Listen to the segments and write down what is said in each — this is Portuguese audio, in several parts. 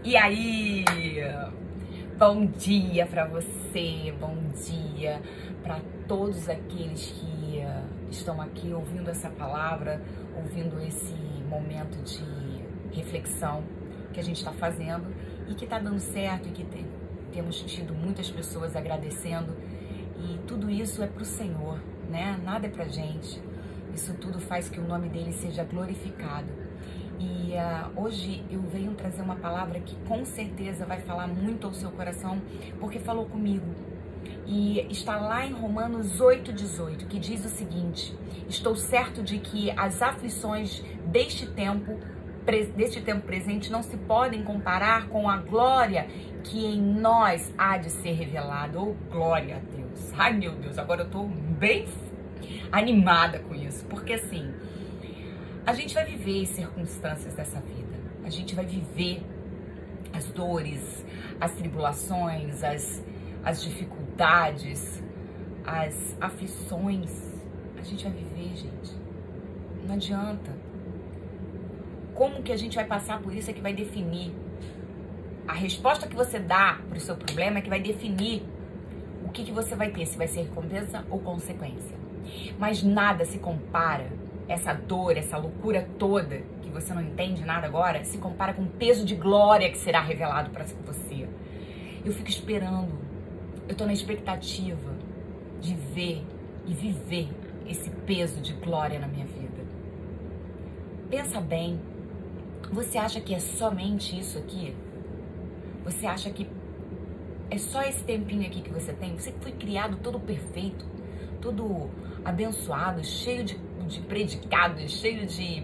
E aí? Bom dia para você, bom dia para todos aqueles que estão aqui ouvindo essa palavra, ouvindo esse momento de reflexão que a gente está fazendo e que está dando certo e que temos tido muitas pessoas agradecendo. E tudo isso é para o Senhor, né? Nada é para gente. Isso tudo faz que o nome dele seja glorificado. E hoje eu venho trazer uma palavra que com certeza vai falar muito ao seu coração, porque falou comigo. E está lá em Romanos 8,18, que diz o seguinte: estou certo de que as aflições deste tempo presente não se podem comparar com a glória que em nós há de ser revelada. Oh, glória a Deus! Ai, meu Deus, agora eu estou bem animada com isso, porque assim, a gente vai viver as circunstâncias dessa vida, a gente vai viver as dores, as tribulações, as dificuldades, as aflições, a gente vai viver, gente, não adianta. Como que a gente vai passar por isso é que vai definir. A resposta que você dá para o seu problema é que vai definir o que você vai ter, se vai ser recompensa ou consequência. Mas nada se compara, essa dor, essa loucura toda, que você não entende nada agora, se compara com o peso de glória que será revelado para você. Eu fico esperando, eu tô na expectativa de ver e viver esse peso de glória na minha vida. Pensa bem, você acha que é somente isso aqui? Você acha que é só esse tempinho aqui que você tem? Você foi criado todo perfeito, todo abençoado, cheio de predicados, cheio de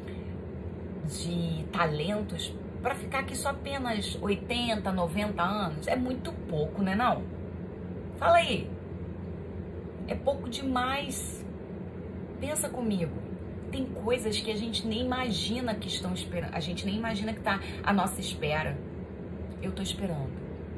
talentos, para ficar aqui só apenas 80, 90 anos. É muito pouco, né não? Fala aí. É pouco demais. Pensa comigo. Tem coisas que a gente nem imagina que estão esperando. A gente nem imagina que está à nossa espera. Eu tô esperando.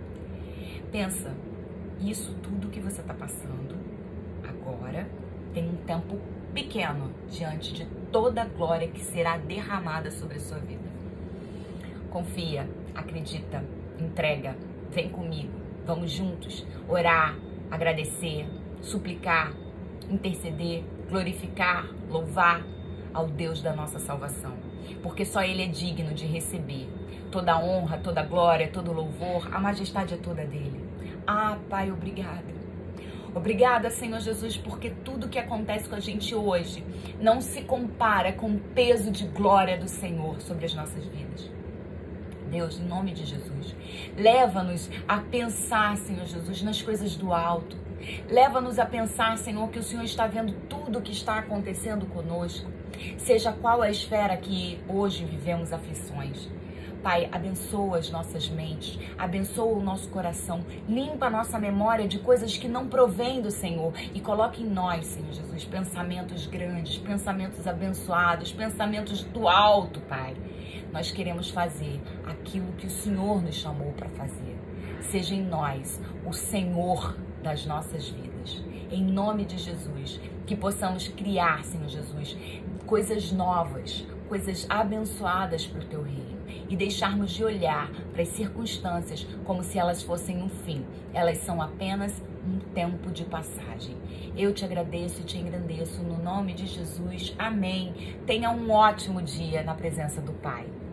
Pensa, isso tudo que você está passando agora tem um tempo pequeno diante de toda a glória que será derramada sobre a sua vida. Confia, acredita, entrega, vem comigo, vamos juntos orar, agradecer, suplicar, interceder, glorificar, louvar ao Deus da nossa salvação, porque só Ele é digno de receber toda a honra, toda a glória, todo o louvor, a majestade é toda dele. Ah, Pai, obrigada. Obrigada, Senhor Jesus, porque tudo que acontece com a gente hoje não se compara com o peso de glória do Senhor sobre as nossas vidas. Deus, em nome de Jesus, leva-nos a pensar, Senhor Jesus, nas coisas do alto. Leva-nos a pensar, Senhor, que o Senhor está vendo tudo o que está acontecendo conosco, seja qual a esfera que hoje vivemos aflições. Pai, abençoa as nossas mentes, abençoa o nosso coração, limpa a nossa memória de coisas que não provêm do Senhor e coloque em nós, Senhor Jesus, pensamentos grandes, pensamentos abençoados, pensamentos do alto, Pai. Nós queremos fazer aquilo que o Senhor nos chamou para fazer. Seja em nós o Senhor das nossas vidas. Em nome de Jesus, que possamos criar, Senhor Jesus, coisas novas, coisas abençoadas para o Teu reino. E deixarmos de olhar para as circunstâncias como se elas fossem um fim. Elas são apenas um tempo de passagem. Eu te agradeço e te engrandeço no nome de Jesus. Amém. Tenha um ótimo dia na presença do Pai.